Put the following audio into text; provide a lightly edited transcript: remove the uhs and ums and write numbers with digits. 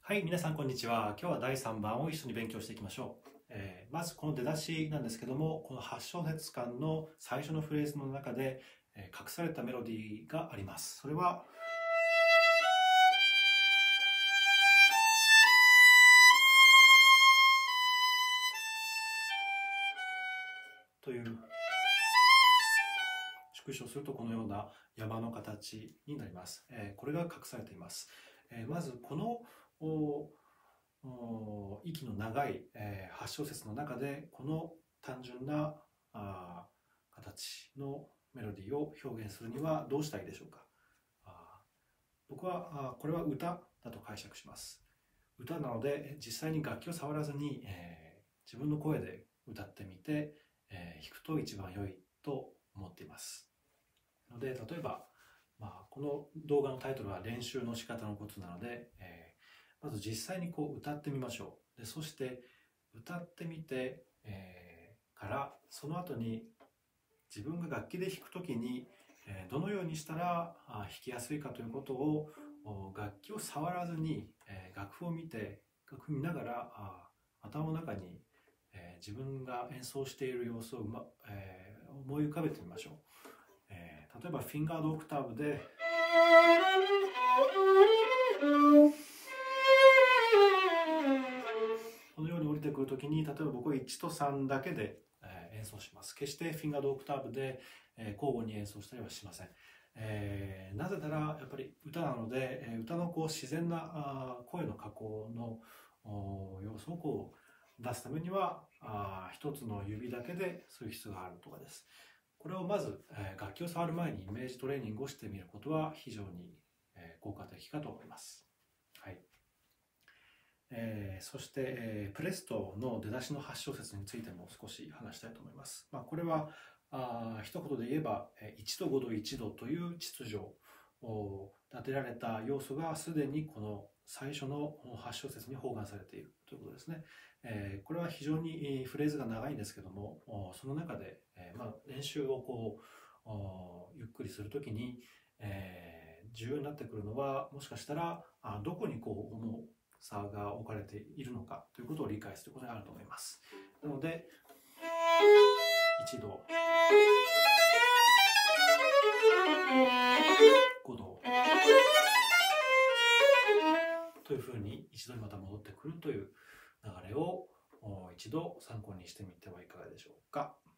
はい、皆さんこんにちは。今日は第3番を一緒に勉強していきましょう。まずこの出だしなんですけども、この8小節間の最初のフレーズの中で、隠されたメロディーがあります。それはという縮小するとこのような山の形になります。これが隠されています。まずこの息の長い、8小節の中でこの単純な形のメロディーを表現するにはどうしたらいいでしょうか。僕はこれは歌だと解釈します。歌なので実際に楽器を触らずに、自分の声で歌ってみて、弾くと一番良いと思っています。ので例えば、この動画のタイトルは練習の仕方のことなので、まず実際にこう歌ってみましょう。でそして歌ってみて、からその後に自分が楽器で弾くときに、どのようにしたら弾きやすいかということを楽器を触らずに、楽譜を見て楽譜見ながら頭の中に、自分が演奏している様子を、思い浮かべてみましょう。例えばフィンガードオクターブでこのように降りてくるときに、例えば僕は1と3だけで演奏します。決してフィンガードオクターブで交互に演奏したりはしません。なぜならやっぱり歌なので、歌のこう自然な声の加工の要素をこう出すためには一つの指だけでそういう必要があるとかです。これをまず楽器を触る前にイメージトレーニングをしてみることは非常に効果的かと思います。はい。そして、プレストの出だしの8小節についても少し話したいと思います。これは一言で言えば1度5度1度という秩序を立てられた要素がすでにこの最初の8小節に包含されているということですね。これは非常にフレーズが長いんですけども、その中で、練習をこうゆっくりするときに、重要になってくるのは、もしかしたらどこにこう重さが置かれているのかということを理解することにあると思います。なので1度5度というふうに一度にまた戻ってくるという流れを一度参考にしてみてはいかがでしょうか。